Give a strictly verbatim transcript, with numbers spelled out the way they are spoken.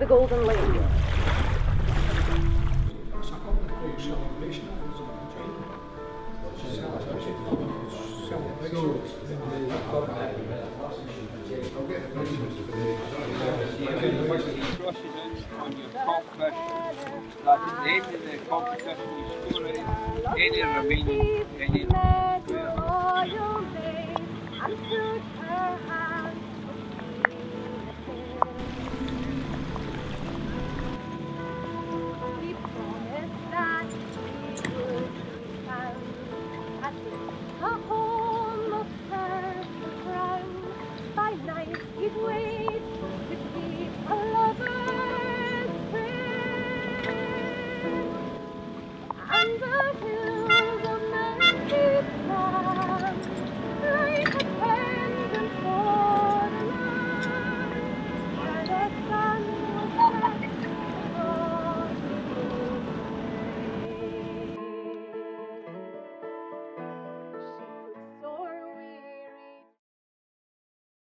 the Golden Lake. On your top fish, that at the end of the competition you score any remaining, any